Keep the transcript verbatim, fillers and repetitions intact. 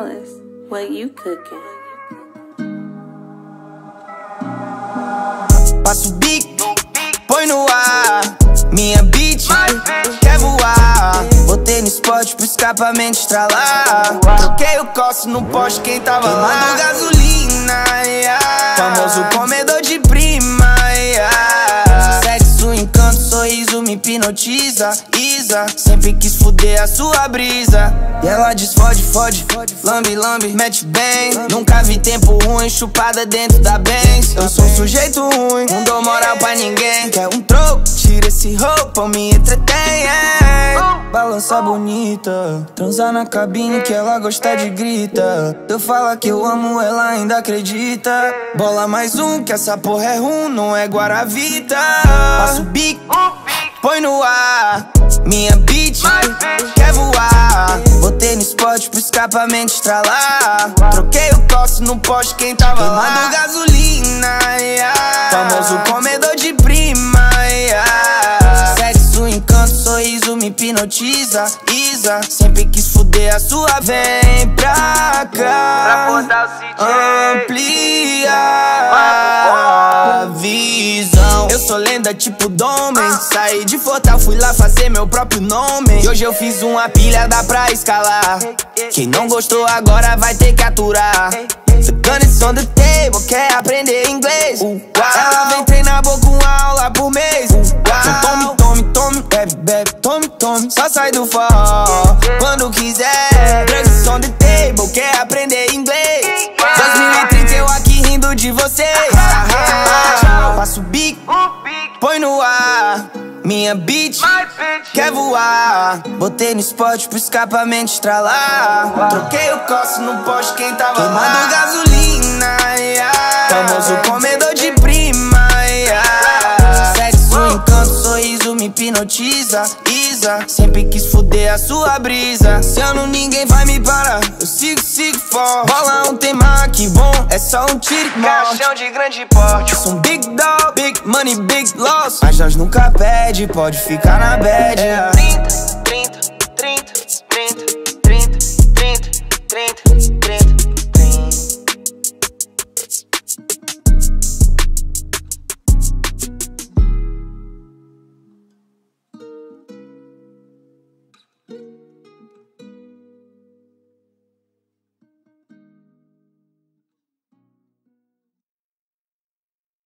Dallas, what you cooking? Passo o bico, põe no ar. Minha bitch quer voar. Botei no spot pro escapamento estralar. Troquei o coço no poste, quem tava lá queimando gasolina, yeah. Famoso comedor de prima, yeah. Sexo, encanto, sorriso me hipnotiza. Isa, sempre quis fuder a sua brisa. E ela diz fode, fode, lambe, lambe, mete bem. Nunca vi tempo ruim, chupada dentro da Benz. Eu sou um sujeito ruim, não dou moral pra ninguém. Quer um troco, tira esse roupa, me entretém, yeah. Balança bonita, transar na cabine que ela gosta de grita. Eu falo que eu amo, ela ainda acredita. Bola mais um, que essa porra é rum, não é Guaravita. Passo o bico, põe no ar. Minha bitch quer voar. Botei no spot pro escapamento estralar. Troquei o coço no poste, quem tava lá queimando gasolina, yeah. Famoso comedor de prima, yeah. Sexo, encanto, sorriso me hipnotiza. Isa, sempre quis fuder a sua. Vem pra cá, amplia a visão. Eu sou lenda tipo Domen. Saí de Fortal, fui lá fazer meu próprio nome. E hoje eu fiz uma pilha, dá pra escalar. Quem não gostou agora vai ter que aturar. The gun is on the table, quer aprender inglês. uh, Ela vem treinar boca uma aula por mês. uh, Então tome, tome, tome, bebe, bebe, tome, tome. Só sai do forró quando quiser. Drugs on the table, quer aprender inglês. dois mil e trinta eu aqui rindo de vocês. Passo o bico, põe no ar. Minha bitch quer voar. Botei no spot pro escapamento estralar. Troquei o coço no poste, quem tava queimando gasolina, yeah. Famoso comedor de prima, yeah. Sexo, encanto, sorriso me hipnotiza. Isa, sempre quis fuder a sua brisa. Se eu não, ninguém vai me parar. Eu sigo, sigo forte. Bola um tema que bom, é só um tiro e morte. Caixão de grande porte. Eu sou um big dog, big money, big loss. Mas nós nunca pede, pode ficar na bad, yeah.